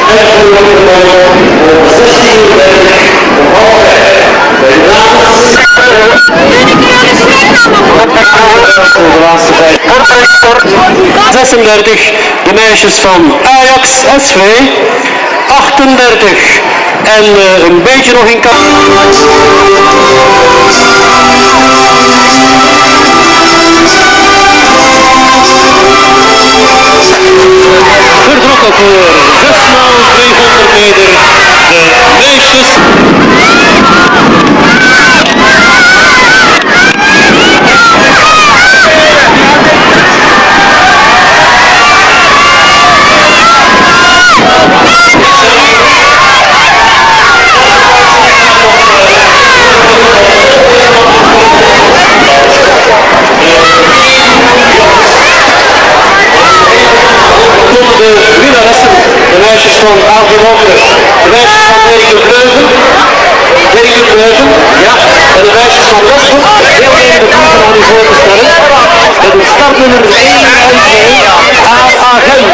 36, de meisjes van Ajax SV, 38 en een beetje nog in kant. Vertrokken voor 6x300 meter, de meisjes. De meisjes van Aagje Wonkers, de meisjes van Dirk de Vleugen, ja, en de meisjes van Westbroek, heel even de proeven aan u voor te stellen, met het startnummer 1 en 2, Agent.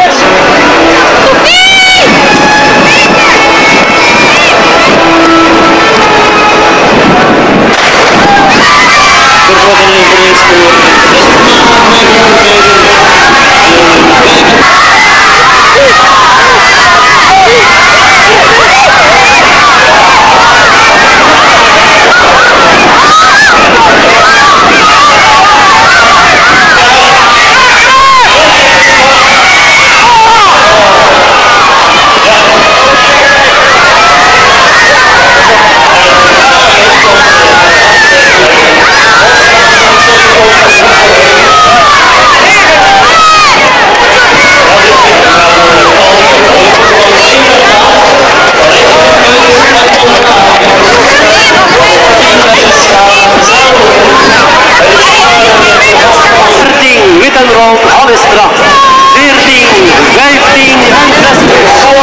Vertrokken eveneens voor 14, 15 en 16.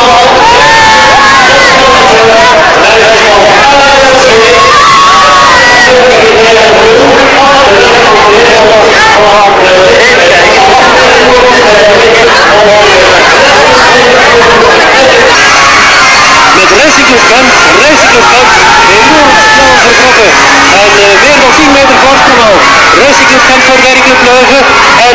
Met Racing Club Camp enorm snel vertrokken en weer nog 10 meter voorsprong al. Racing Club Camp voor Dirk de Vleugen en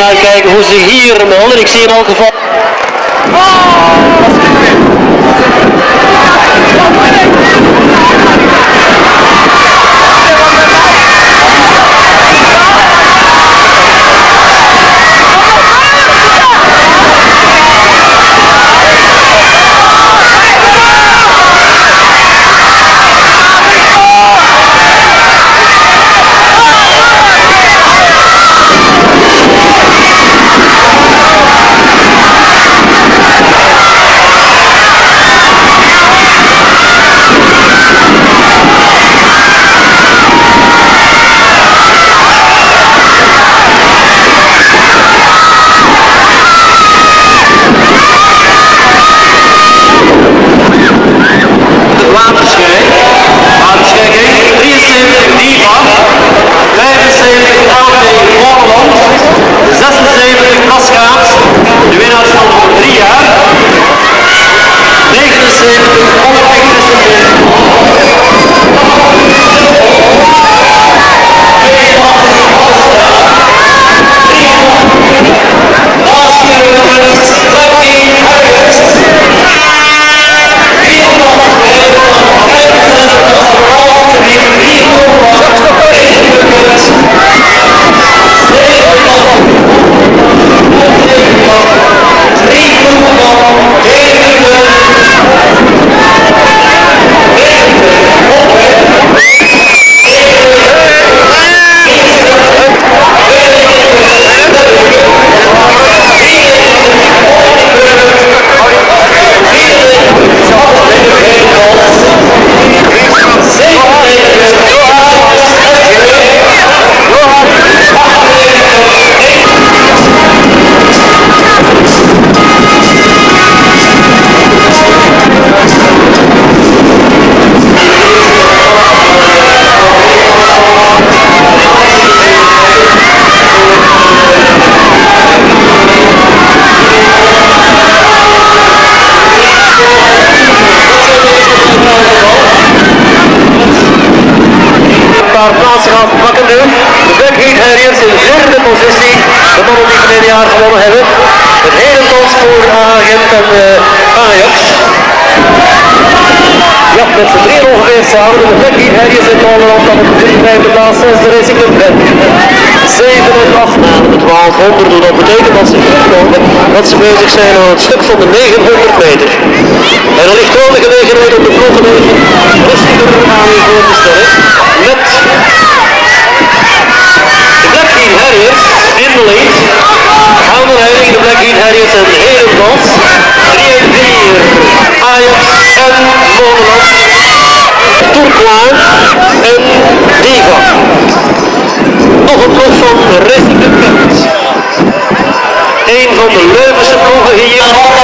uitkijken hoe ze hier melden. Ik zie in elk geval... Plaatsen gaan pakken nu. De Blackheath Harriers in de vierde positie. De mannen die verleden jaar gewonnen hebben. Het hele kans voor Agent en Ajax. Ja, met z'n drieën ongeveer samen. De Blackheath Harriers in Nederland dan op de vijfde plaats. 6e Racing Club 7 en 8 na de 1200. Dat betekent dat ze terugkomen dat ze bezig zijn aan het stuk van de 900 meter. En er ligt wel de gelegenheid om de ploegen even rustiger aan je voor te stellen. Met de Blackheath Harriers in de lead. Aan de leiding de Blackheath Harriers en Herentals. 3 en 4 Ajax en Molenland. Tourcoing en Diva. Nog een ploeg van Racing Club Kent. Een van de Leuvense ploegen hier.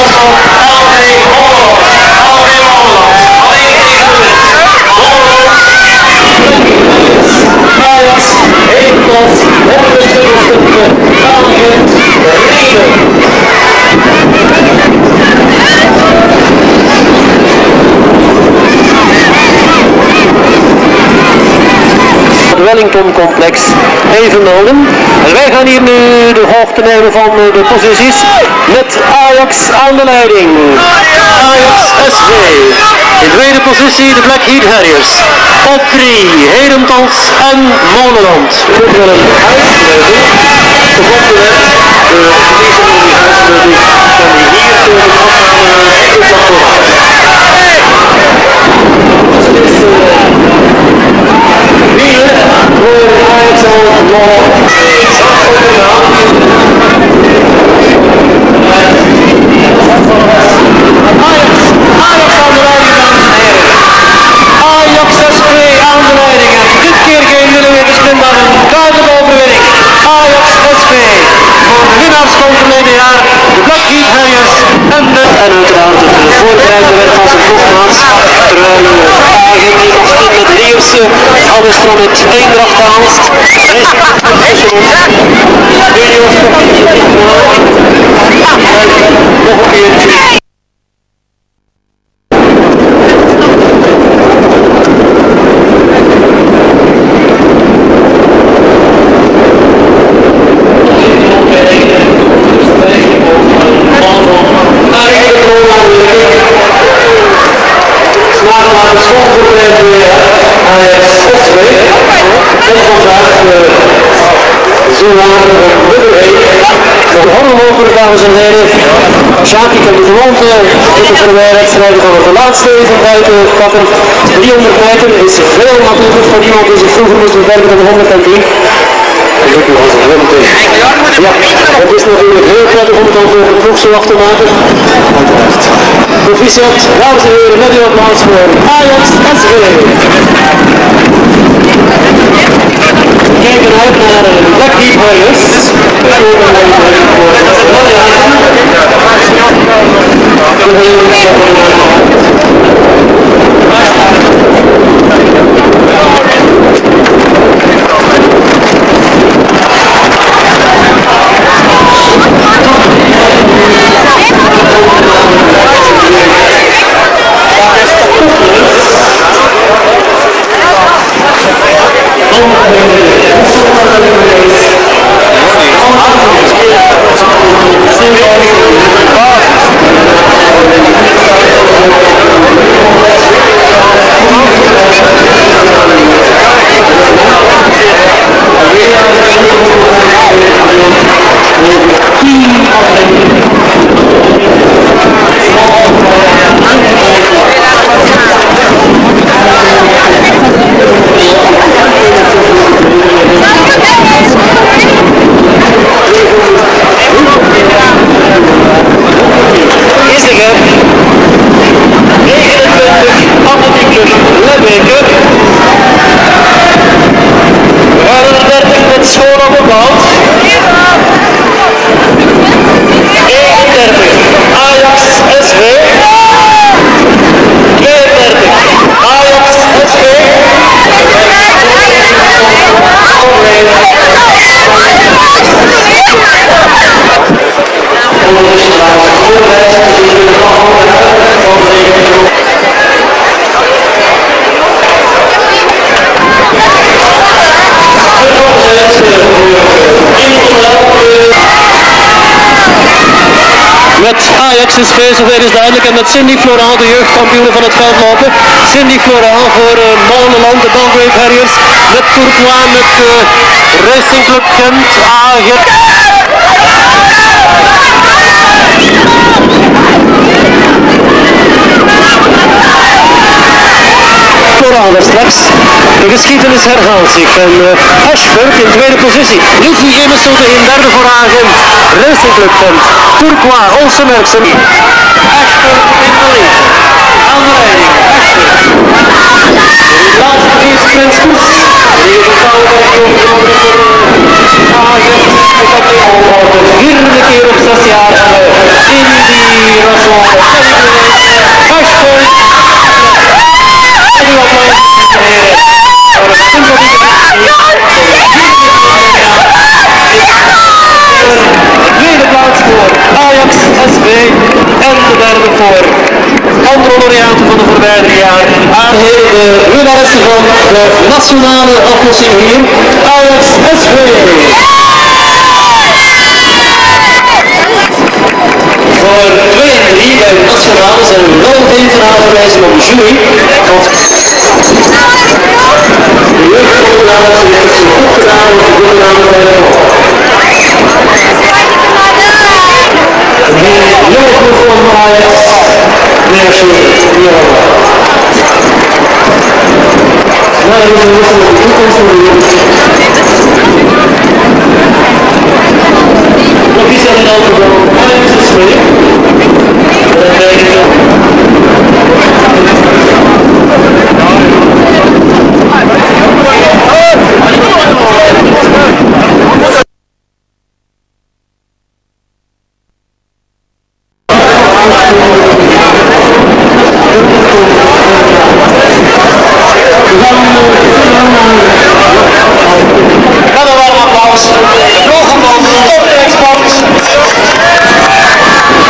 Wellington complex even melden. En wij gaan hier nu de hoogte nemen van de posities met Ajax aan de leiding. Ajax SV. In tweede positie de Blackheath Harriers. Op 3 Herentals en Molenland. We willen een huisleven. Gevonden werd de verliezer van die huisleven kan die hier komen wielen voor Ajax en Molenland. Ajax aan de leiding, dames en heren. Ajax SV aan de leiding. En dit keer geen millimeter sprint, maar een duidelijke overwinning. Ajax SV. Voor de winnaars van het verleden jaar, de Blackheath Harriers en uiteraard het voorbereide werk van zijn ploegmaats. Terwijl eigenlijk niet als team met de eerste alles van het Eendracht Aalst. Nog een keertje. De horrorloper, dames en heren. Sjaki kan de gewoonte zitten voor de wedstrijden van de laatste evenwijd pakken. 300 meter is veel makkelijker voor iemand die zich vroeger moest beperken dan de 110. Ja, het is natuurlijk heel prettig om het dan voor de ploeg zo af te maken. Proficiat, dames en heren, met uw applaus voor Ajax SV. Kijken uit naar Lucky Warriors. Met Ajax SV, zover is duidelijk, en met Cindy Florent, de jeugdkampioen van het veldlopen. Cindy Florent voor Molenland, de Belgrave Harriers, met Tourcoing, met Racing Club Gent, Ajax. Florent straks. De geschiedenis herhaalt zich en Ashford in tweede positie. Lucy Emerson in derde voor Agent. Racing Club Gent. Tourcoing, Olsen Merksen. Ashford in de lead. Aan de leiding. Ashford. De laatste drie sprinters. Die is bepaald voor Agent. De vierde keer op 6 jaar in die Russell. Ashford. Tweede plaats voor Ajax SV en de derde voor andere laureaten van de voorbije 3 jaar. Aan de winnaressen van de nationale aflossing hier, Ajax SV. Voor 2 en 3 bij de nationale zijn we wel een verhaal verwijzen op de jury. De jeugdopname heeft zich goed gedaan met de opname bij de hoofd. De jonge ploeg van Ajax, merci, nou, dat is een wissel op de toekomst van de jongens. Nog iets aan de auto van Ajax SV. Nog een man op de export.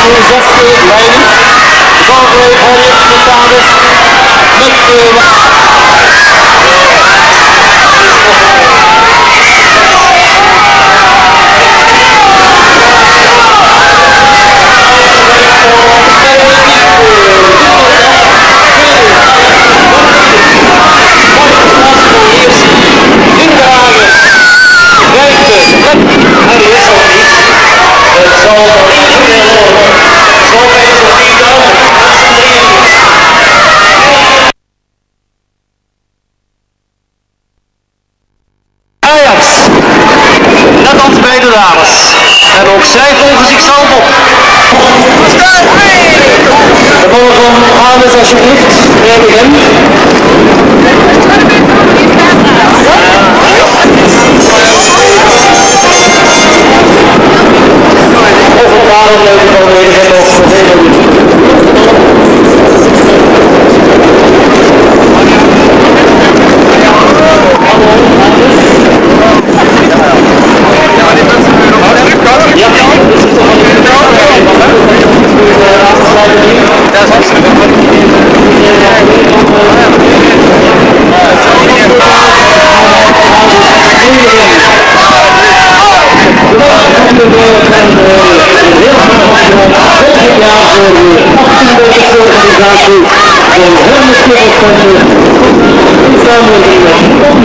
de zesde leiding. Zorgweeg Harriet de dames met en ook zij volgen zichzelf op. De ballen van Ames alsjeblieft, neem ik hem. Of een paar leuke van de hele nog vervelend. Organisatie van 100 van de